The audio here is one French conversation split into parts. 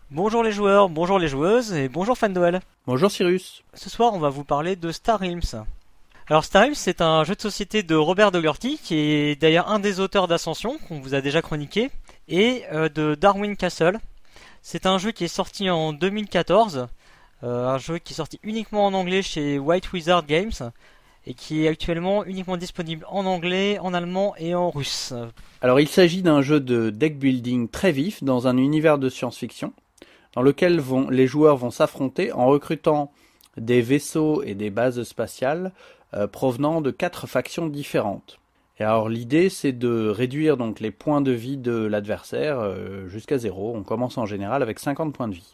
Bonjour les joueurs, bonjour les joueuses et bonjour fan Noël. Bonjour Cyrus. Ce soir, on va vous parler de Star Realms. Alors Star Realms, c'est un jeu de société de Robert Dougherty, qui est d'ailleurs un des auteurs d'Ascension, qu'on vous a déjà chroniqué, et de Darwin Castle. C'est un jeu qui est sorti en 2014, un jeu qui est sorti uniquement en anglais chez White Wizard Games, et qui est actuellement uniquement disponible en anglais, en allemand et en russe. Alors il s'agit d'un jeu de deck building très vif dans un univers de science-fiction dans lequel les joueurs vont s'affronter en recrutant des vaisseaux et des bases spatiales provenant de 4 factions différentes. Et alors l'idée c'est de réduire donc les points de vie de l'adversaire jusqu'à 0. On commence en général avec 50 points de vie.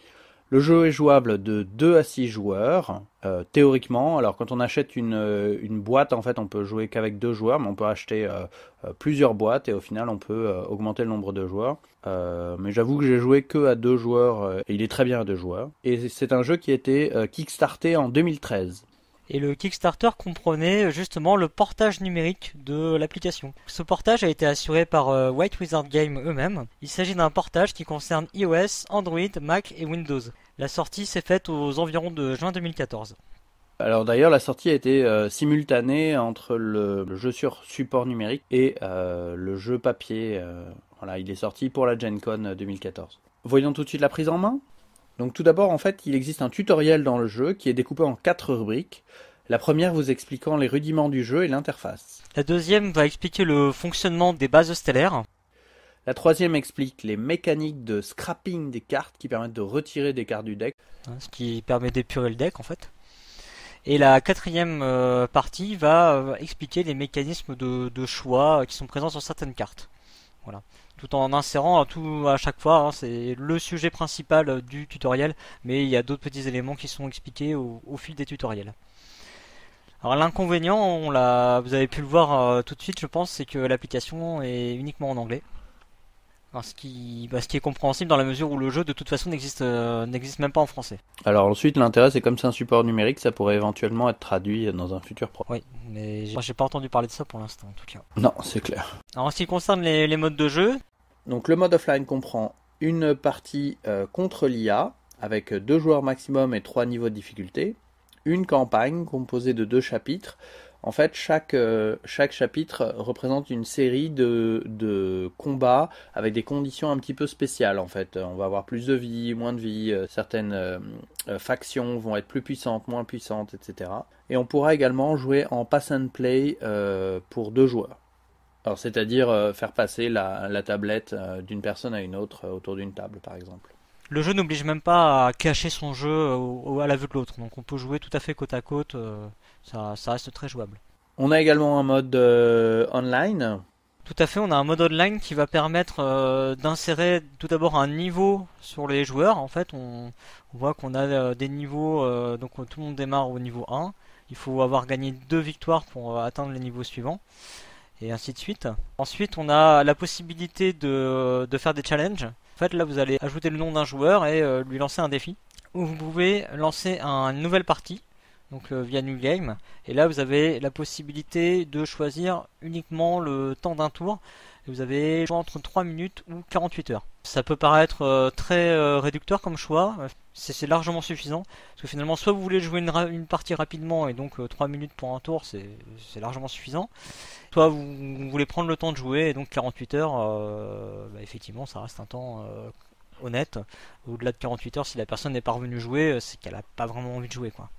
Le jeu est jouable de 2 à 6 joueurs, théoriquement. Alors quand on achète une boîte, en fait, on peut jouer qu'avec 2 joueurs, mais on peut acheter plusieurs boîtes et au final, on peut augmenter le nombre de joueurs. Mais j'avoue que j'ai joué que à 2 joueurs et il est très bien à 2 joueurs. Et c'est un jeu qui a été kickstarté en 2013. Et le Kickstarter comprenait justement le portage numérique de l'application. Ce portage a été assuré par White Wizard Games eux-mêmes. Il s'agit d'un portage qui concerne iOS, Android, Mac et Windows. La sortie s'est faite aux environs de juin 2014. Alors d'ailleurs, la sortie a été simultanée entre le jeu sur support numérique et le jeu papier. Voilà, il est sorti pour la Gen Con 2014. Voyons tout de suite la prise en main. Donc tout d'abord, en fait, il existe un tutoriel dans le jeu qui est découpé en 4 rubriques. La première vous expliquant les rudiments du jeu et l'interface. La deuxième va expliquer le fonctionnement des bases stellaires. La troisième explique les mécaniques de scrapping des cartes qui permettent de retirer des cartes du deck. Ce qui permet d'épurer le deck en fait. Et la quatrième partie va expliquer les mécanismes de choix qui sont présents sur certaines cartes. Voilà. Tout en insérant tout à chaque fois, c'est le sujet principal du tutoriel, mais il y a d'autres petits éléments qui sont expliqués au fil des tutoriels. Alors l'inconvénient, vous avez pu le voir tout de suite, je pense, c'est que l'application est uniquement en anglais. Alors, ce qui est compréhensible dans la mesure où le jeu de toute façon n'existe même pas en français. Alors ensuite, l'intérêt, c'est comme c'est un support numérique, ça pourrait éventuellement être traduit dans un futur proche. Oui, mais moi j'ai pas entendu parler de ça pour l'instant en tout cas. Non, c'est clair. Alors en ce qui concerne les modes de jeu, Donc le mode offline comprend une partie contre l'IA, avec 2 joueurs maximum et 3 niveaux de difficulté, une campagne composée de 2 chapitres. En fait, chaque chapitre représente une série de combats avec des conditions un petit peu spéciales. En fait, on va avoir plus de vie, moins de vie, certaines factions vont être plus puissantes, moins puissantes, etc. Et on pourra également jouer en pass and play pour 2 joueurs. Alors, c'est-à-dire faire passer la tablette d'une personne à une autre autour d'une table, par exemple. le jeu n'oblige même pas à cacher son jeu à la vue de l'autre, donc on peut jouer tout à fait côte à côte, ça reste très jouable. On a également un mode online. Tout à fait, on a un mode online qui va permettre d'insérer tout d'abord un niveau sur les joueurs. En fait, on voit qu'on a des niveaux, donc tout le monde démarre au niveau 1. Il faut avoir gagné 2 victoires pour atteindre les niveaux suivants, et ainsi de suite. Ensuite, on a la possibilité de faire des challenges. En fait, là, vous allez ajouter le nom d'un joueur et lui lancer un défi. Ou vous pouvez lancer une nouvelle partie, donc via New Game. Et là, vous avez la possibilité de choisir uniquement le temps d'un tour. Et vous avez le choix entre 3 minutes ou 48 heures. Ça peut paraître très réducteur comme choix. C'est largement suffisant. Parce que finalement, soit vous voulez jouer une partie rapidement et donc 3 minutes pour un tour, c'est largement suffisant. Soit vous voulez prendre le temps de jouer et donc 48 heures, effectivement, ça reste un temps honnête. Au-delà de 48 heures, si la personne n'est pas revenue jouer, c'est qu'elle n'a pas vraiment envie de jouer, quoi.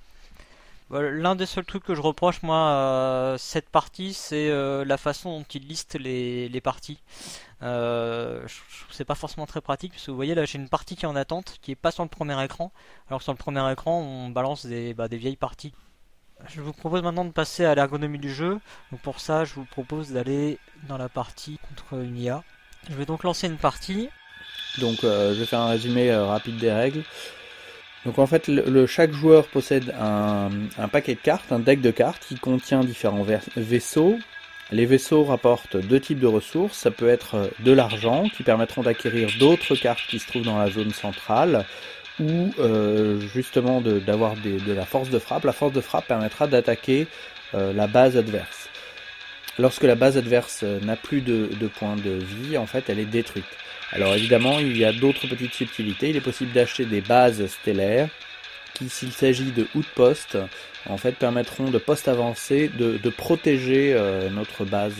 L'un des seuls trucs que je reproche moi à cette partie, c'est la façon dont il liste les parties. Je trouve que c'est pas forcément très pratique parce que vous voyez là j'ai une partie qui est en attente qui est pas sur le premier écran, alors que sur le premier écran on balance des vieilles parties. Je vous propose maintenant de passer à l'ergonomie du jeu. Donc pour ça je vous propose d'aller dans la partie contre une IA. Je vais donc lancer une partie. Donc je vais faire un résumé rapide des règles. Donc en fait, chaque joueur possède un paquet de cartes, un deck de cartes qui contient différents vaisseaux. Les vaisseaux rapportent 2 types de ressources. Ça peut être de l'argent qui permettront d'acquérir d'autres cartes qui se trouvent dans la zone centrale ou justement d'avoir de la force de frappe. La force de frappe permettra d'attaquer la base adverse. Lorsque la base adverse n'a plus de points de vie, en fait, elle est détruite. Alors évidemment, il y a d'autres petites subtilités. Il est possible d'acheter des bases stellaires qui, s'il s'agit de outposts, en fait permettront de postes avancés de protéger notre base.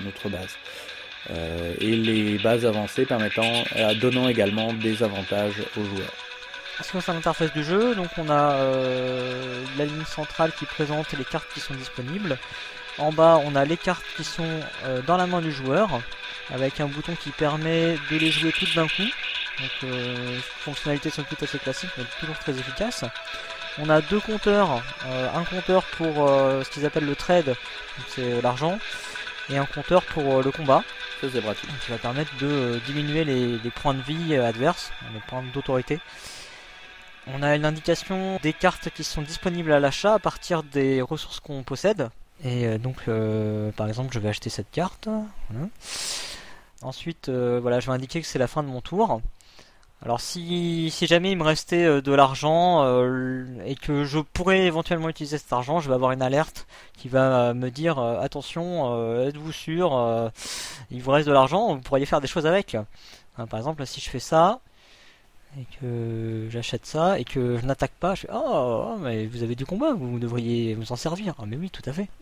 Et les bases avancées donnant également des avantages aux joueurs. En ce qui concerne l'interface du jeu, donc on a la ligne centrale qui présente les cartes qui sont disponibles. En bas, on a les cartes qui sont dans la main du joueur, avec un bouton qui permet de les jouer toutes d'un coup. Donc, fonctionnalité somme toute assez classique, mais toujours très efficace. On a deux compteurs, un compteur pour ce qu'ils appellent le trade, donc c'est l'argent, et un compteur pour le combat. Ça c'est pratique. Qui va permettre de diminuer les points de vie adverses, les points d'autorité. On a l'indication des cartes qui sont disponibles à l'achat à partir des ressources qu'on possède. Et donc, par exemple, je vais acheter cette carte. Voilà. Ensuite, voilà, je vais indiquer que c'est la fin de mon tour. Alors, si jamais il me restait de l'argent et que je pourrais éventuellement utiliser cet argent, je vais avoir une alerte qui va me dire attention, êtes-vous sûr, il vous reste de l'argent, vous pourriez faire des choses avec. Hein, par exemple, si je fais ça et que j'achète ça et que je n'attaque pas, je fais oh, mais vous avez du combat, vous devriez vous en servir. Ah, mais oui, tout à fait.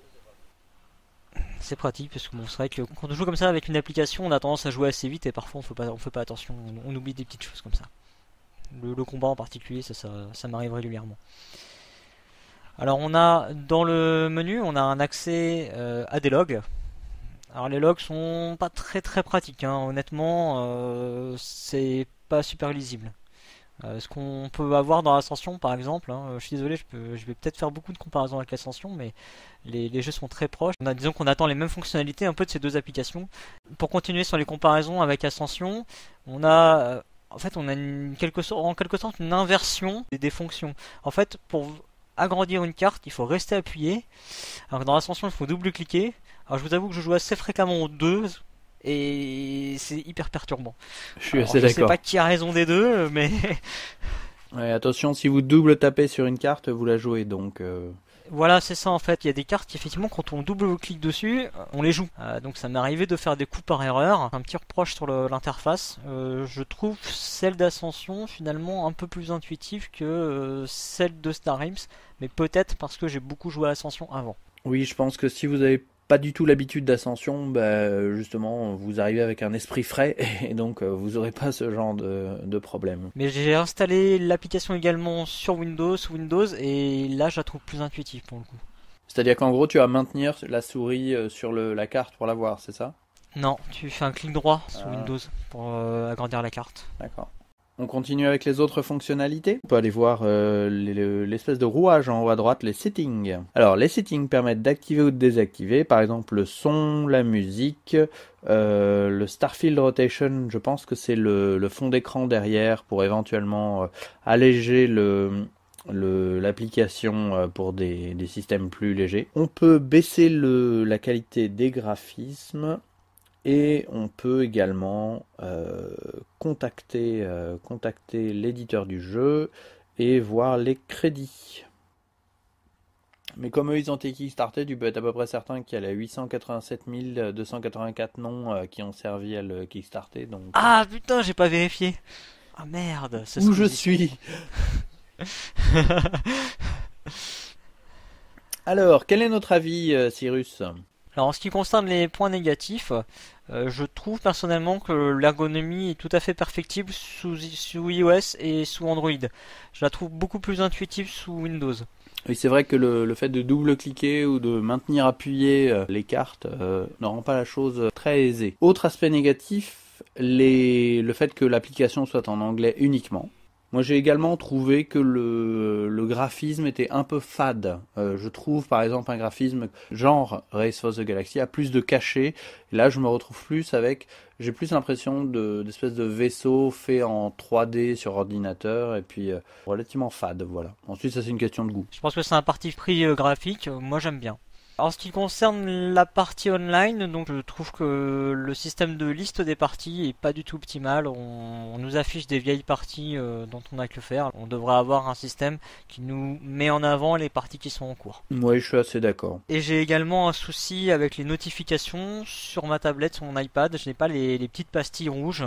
C'est pratique parce que bon, c'est vrai que quand on joue comme ça avec une application, on a tendance à jouer assez vite et parfois on fait pas attention, on oublie des petites choses comme ça. Le combat en particulier, ça m'arrive régulièrement. Alors on a dans le menu, on a un accès à des logs. Alors les logs sont pas très pratiques, hein. Honnêtement, c'est pas super lisible. Ce qu'on peut avoir dans Ascension par exemple, hein, je suis désolé, je vais peut-être faire beaucoup de comparaisons avec Ascension, mais les jeux sont très proches. Disons qu'on attend les mêmes fonctionnalités un peu de ces deux applications. Pour continuer sur les comparaisons avec Ascension, on a en fait on a en quelque sorte une inversion des fonctions. En fait, pour agrandir une carte, il faut rester appuyé, alors que dans Ascension il faut double-cliquer. Alors je vous avoue que je joue assez fréquemment aux deux, et c'est hyper perturbant. Je suis assez d'accord. Je sais pas qui a raison des deux, mais ouais, attention, si vous double tapez sur une carte, vous la jouez donc. Voilà, c'est ça en fait. Il y a des cartes qui effectivement, quand on double clique dessus, on les joue. Donc ça m'est arrivé de faire des coups par erreur. Un petit reproche sur l'interface. Je trouve celle d'Ascension finalement un peu plus intuitive que celle de Star Realms, mais peut-être parce que j'ai beaucoup joué à Ascension avant. Oui, je pense que si vous avez pas du tout l'habitude d'Ascension, justement, vous arrivez avec un esprit frais et donc vous aurez pas ce genre de problème. Mais j'ai installé l'application également sur Windows, et là je la trouve plus intuitive pour le coup. C'est-à-dire qu'en gros, tu vas maintenir la souris sur la carte pour la voir, c'est ça? Non, tu fais un clic droit sur Windows pour agrandir la carte. D'accord. On continue avec les autres fonctionnalités. On peut aller voir l'espèce de rouage en haut à droite, les settings. Alors, les settings permettent d'activer ou de désactiver, par exemple le son, la musique, le Starfield Rotation, je pense que c'est le fond d'écran derrière pour éventuellement alléger l'application pour des systèmes plus légers. On peut baisser la qualité des graphismes. Et on peut également contacter l'éditeur du jeu et voir les crédits. Mais comme eux ils ont été kickstartés, tu peux être à peu près certain qu'il y a les 887 284 noms qui ont servi à le kickstarter. Donc... Ah putain, j'ai pas vérifié. Ah merde. Où je suis. Alors, quel est notre avis, Cyrus ? Alors en ce qui concerne les points négatifs, je trouve personnellement que l'ergonomie est tout à fait perfectible sous iOS et sous Android. Je la trouve beaucoup plus intuitive sous Windows. Oui, c'est vrai que le fait de double-cliquer ou de maintenir appuyé les cartes ne rend pas la chose très aisée. Autre aspect négatif, le fait que l'application soit en anglais uniquement. Moi j'ai également trouvé que le graphisme était un peu fade. Je trouve par exemple un graphisme genre Race for the Galaxy a plus de cachet. Et là je me retrouve plus j'ai plus l'impression d'espèce de vaisseau fait en 3D sur ordinateur et puis relativement fade, voilà. Ensuite ça c'est une question de goût. Je pense que c'est un parti pris graphique, moi j'aime bien. En ce qui concerne la partie online, donc je trouve que le système de liste des parties est pas du tout optimal. On nous affiche des vieilles parties dont on n'a que faire. On devrait avoir un système qui nous met en avant les parties qui sont en cours. Oui, je suis assez d'accord. Et j'ai également un souci avec les notifications sur ma tablette, sur mon iPad. Je n'ai pas les petites pastilles rouges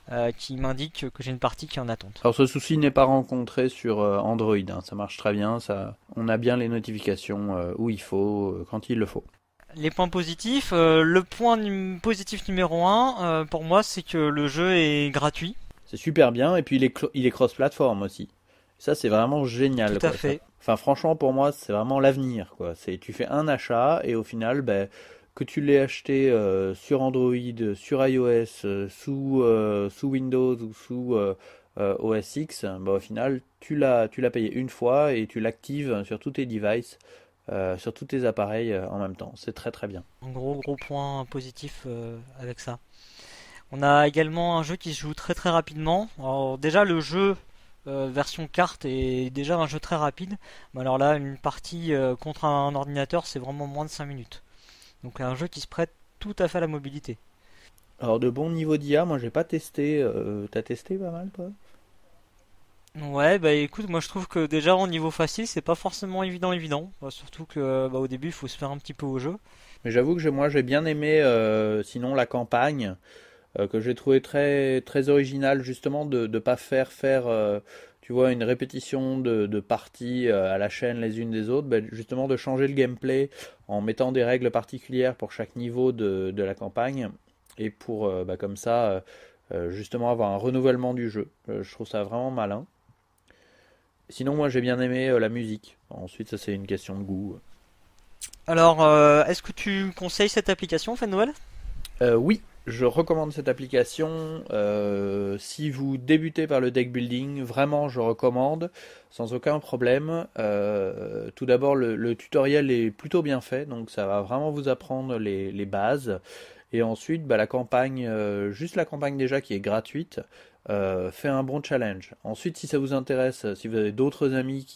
qui m'indique que j'ai une partie qui est en attente. Alors ce souci n'est pas rencontré sur Android, hein. Ça marche très bien, on a bien les notifications où il faut, quand il le faut. Les points positifs, le point positif numéro un, pour moi, c'est que le jeu est gratuit. C'est super bien, et puis il est cross-platform aussi. Ça, c'est vraiment génial, Tout à quoi. fait. Enfin, franchement, pour moi, c'est vraiment l'avenir, quoi. Tu fais un achat, et au final, ben, que tu l'aies acheté sur Android, sur iOS, sous Windows ou sous OS X, ben, au final, tu l'as payé une fois, et tu l'actives sur tous tes devices, sur tous tes appareils en même temps. C'est très très bien. Un gros point positif avec ça. On a également un jeu qui se joue très très rapidement. Alors déjà le jeu version carte est déjà un jeu très rapide. Mais alors là une partie contre un ordinateur c'est vraiment moins de 5 minutes. Donc un jeu qui se prête tout à fait à la mobilité. Alors, de bon niveau d'IA, moi, j'ai pas testé. T'as testé pas mal, toi? Ouais bah écoute moi je trouve que déjà au niveau facile c'est pas forcément évident. Surtout que au début il faut se faire un petit peu au jeu. Mais j'avoue que moi j'ai bien aimé sinon la campagne que j'ai trouvé très très originale justement de pas faire tu vois une répétition de parties à la chaîne les unes des autres, ben, justement de changer le gameplay en mettant des règles particulières pour chaque niveau de la campagne et pour bah, comme ça justement avoir un renouvellement du jeu. Je trouve ça vraiment malin. Sinon moi j'ai bien aimé la musique. Ensuite ça c'est une question de goût. Alors est-ce que tu conseilles cette application Fan Noël? Oui, je recommande cette application. Si vous débutez par le deck building, vraiment je recommande, sans aucun problème. Tout d'abord, le tutoriel est plutôt bien fait, donc ça va vraiment vous apprendre les bases. Et ensuite, bah, la campagne, juste la campagne déjà qui est gratuite, fait un bon challenge. Ensuite, si ça vous intéresse, si vous avez d'autres amis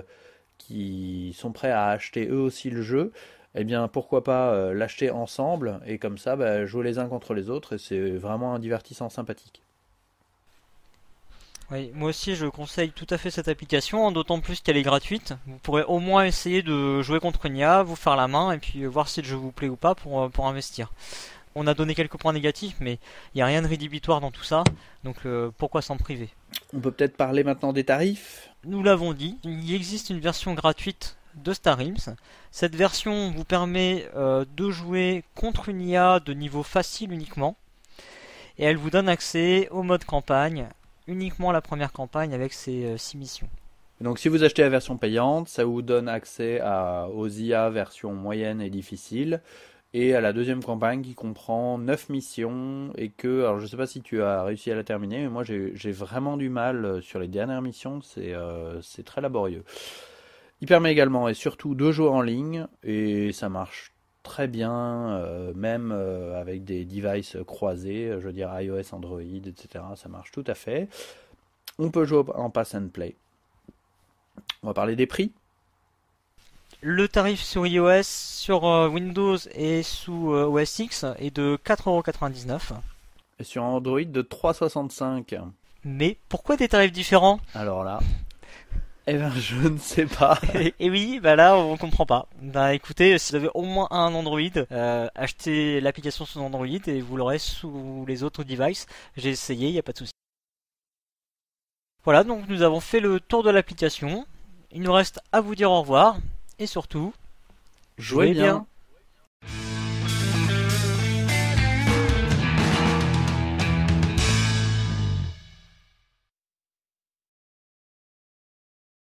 qui sont prêts à acheter eux aussi le jeu, eh bien pourquoi pas l'acheter ensemble et comme ça bah, jouer les uns contre les autres et c'est vraiment un divertissement sympathique. Oui, moi aussi je conseille tout à fait cette application, hein, d'autant plus qu'elle est gratuite. Vous pourrez au moins essayer de jouer contre une IA, vous faire la main et puis voir si le jeu vous plaît ou pas pour investir. On a donné quelques points négatifs, mais il n'y a rien de rédhibitoire dans tout ça, donc pourquoi s'en priver? On peut peut-être parler maintenant des tarifs. Nous l'avons dit, il existe une version gratuite de Star Realms. Cette version vous permet de jouer contre une IA de niveau facile uniquement, et elle vous donne accès au mode campagne, uniquement la première campagne avec ses 6 missions. Donc si vous achetez la version payante, ça vous donne accès aux IA version moyenne et difficile et à la deuxième campagne qui comprend 9 missions et alors je sais pas si tu as réussi à la terminer, mais moi j'ai vraiment du mal sur les dernières missions, c'est très laborieux. Il permet également et surtout de jouer en ligne et ça marche très bien, même avec des devices croisés, je veux dire iOS, Android, etc. Ça marche tout à fait. On peut jouer en pass and play. On va parler des prix. Le tarif sur iOS, sur Windows et sous OS X est de 4,99 €. Et sur Android de 3,65. Mais pourquoi des tarifs différents? Alors là, eh ben je ne sais pas. Et oui, bah là on comprend pas. Bah écoutez, si vous avez au moins un Android, achetez l'application sous Android et vous l'aurez sous les autres devices. J'ai essayé, il n'y a pas de souci. Voilà, donc nous avons fait le tour de l'application. Il nous reste à vous dire au revoir et surtout, Jouez bien.